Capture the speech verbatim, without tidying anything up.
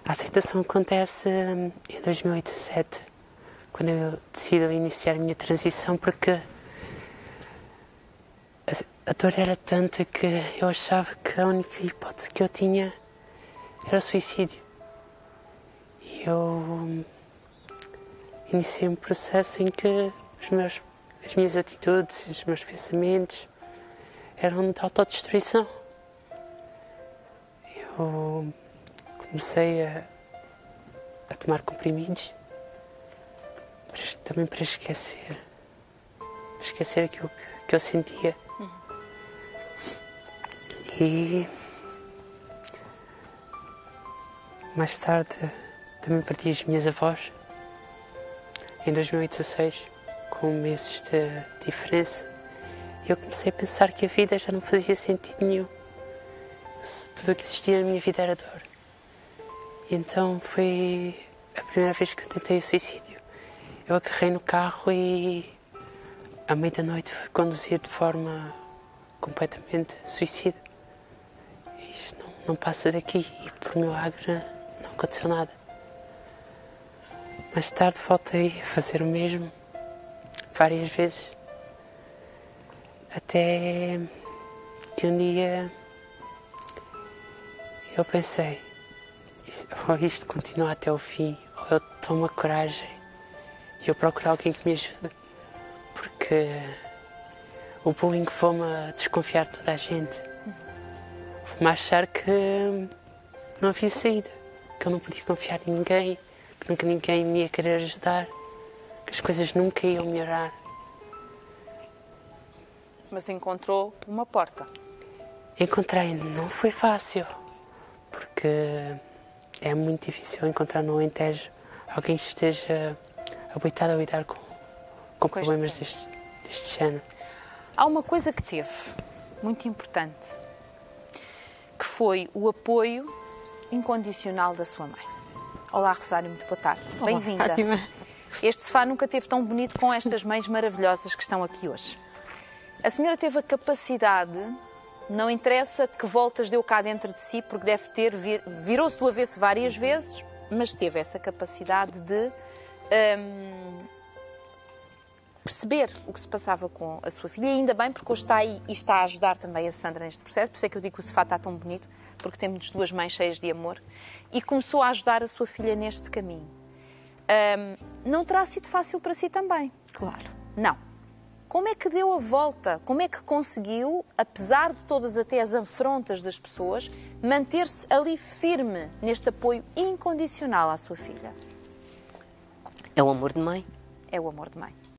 A aceitação acontece hum, em dois mil e dezassete, quando eu decido iniciar a minha transição, porque a, a dor era tanta que eu achava que a única hipótese que eu tinha era o suicídio. E eu hum, iniciei um processo em que os meus, as minhas atitudes, os meus pensamentos eram de autodestruição. Eu comecei a, a tomar comprimidos para, também para esquecer, para esquecer aquilo que, que eu sentia. Uhum. E mais tarde também perdi as minhas avós, em dois mil e dezasseis, com meses de diferença. Eu comecei a pensar que a vida já não fazia sentido nenhum. Tudo o que existia na minha vida era dor. E então foi a primeira vez que eu tentei o suicídio. Eu agarrei no carro e à meia da noite fui conduzir de forma completamente suicida. Isto não, não passa daqui e por milagre não aconteceu nada. Mais tarde voltei a fazer o mesmo, várias vezes, até que um dia eu pensei, ou isto continua até o fim, ou eu tomo a coragem e eu procuro alguém que me ajude, porque o bullying levou-me a desconfiar de toda a gente, levou-me a achar que não havia saída, que eu não podia confiar em ninguém, que nunca ninguém me ia querer ajudar, que as coisas nunca iam melhorar. Mas encontrou uma porta. Encontrei, não foi fácil, porque é muito difícil encontrar no Alentejo alguém que esteja habilitado a lidar com, com problemas deste, deste género. Há uma coisa que teve, muito importante, que foi o apoio incondicional da sua mãe. Olá, Rosário, muito boa tarde. Bem-vinda. Este sofá nunca teve tão bonito com estas mães maravilhosas que estão aqui hoje. A senhora teve a capacidade, não interessa que voltas deu cá dentro de si, porque deve ter, virou-se do avesso várias vezes, mas teve essa capacidade de hum, perceber o que se passava com a sua filha, e ainda bem, porque hoje está aí e está a ajudar também a Sandra neste processo, por isso é que eu digo que o sofá está tão bonito, porque temos duas mães cheias de amor, e começou a ajudar a sua filha neste caminho. Hum, não terá sido fácil para si também? Claro. Não. Como é que deu a volta? Como é que conseguiu, apesar de todas até as afrontas das pessoas, manter-se ali firme neste apoio incondicional à sua filha? É o amor de mãe. É o amor de mãe.